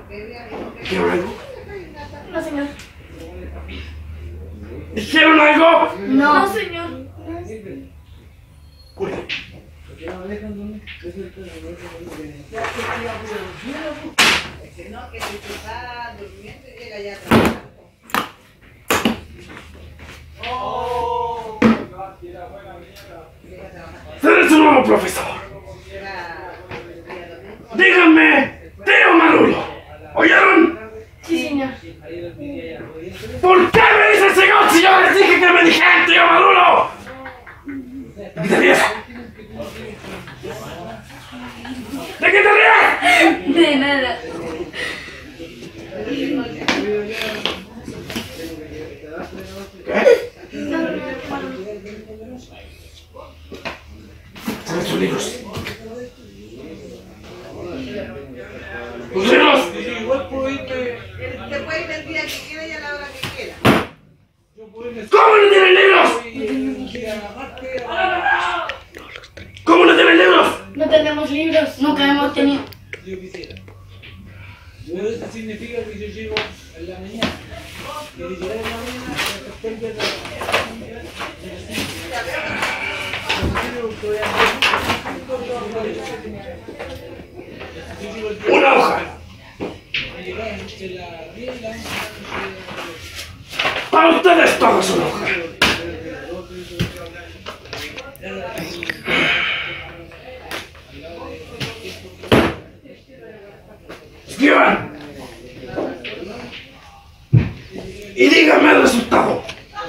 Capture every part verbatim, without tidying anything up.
¿Dijeron algo? No, señor. ¿Dijeron algo? No, no señor. Cure. No, que si se está durmiendo y llega ya trabajando. ¡Seré su nuevo profesor! ¡Díganme, tío Marulo! ¿Oyeron? Sí, señor. ¿Por qué me dices señor si yo les dije que me dijeran tío Marulo? ¿De qué te ríes? ¿De qué te ríes? De nada. ¿Qué? ¿Saben sus libros? ¡Los libros! Te puede ir el día que quiera y a la hora que quiera. ¿Cómo no tienen libros? ¿Cómo no tienen libros? No tenemos libros. Nunca hemos tenido. Pero eso significa que yo llego en la mañana. Que llegar en la mañana, después de la ¡Una hoja! ¡Para ustedes todos una hoja! ¡Escriban! Y díganme el resultado.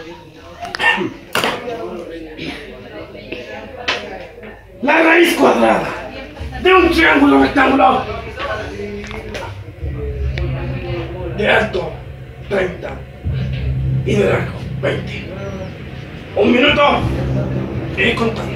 La raíz cuadrada de un triángulo rectangular de alto treinta y de largo veinte. Un minuto y contando.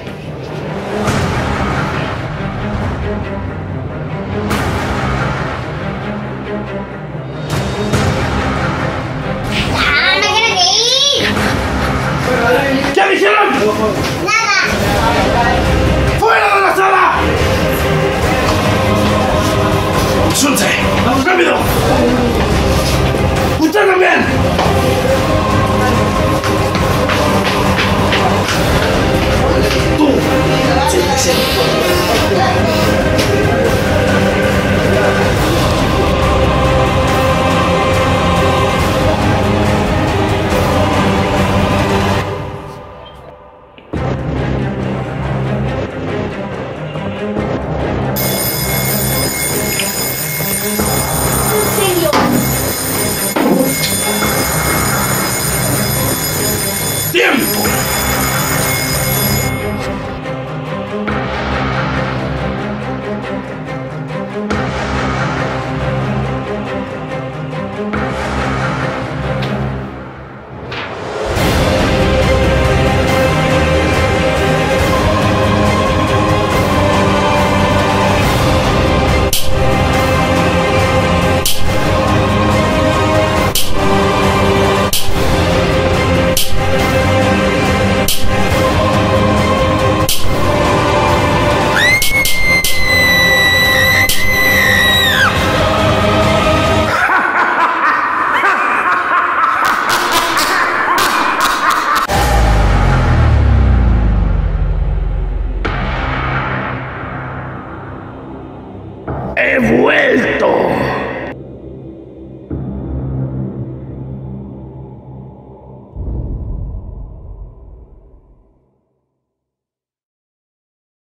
¿Qué dijeron? Nada. ¡Fuera de la sala! ¡Sunce! ¡Vamos rápido! ¡Usted también! ¡Tú! ¡Siempre, siempre! ¡Tiempo! ¡He vuelto!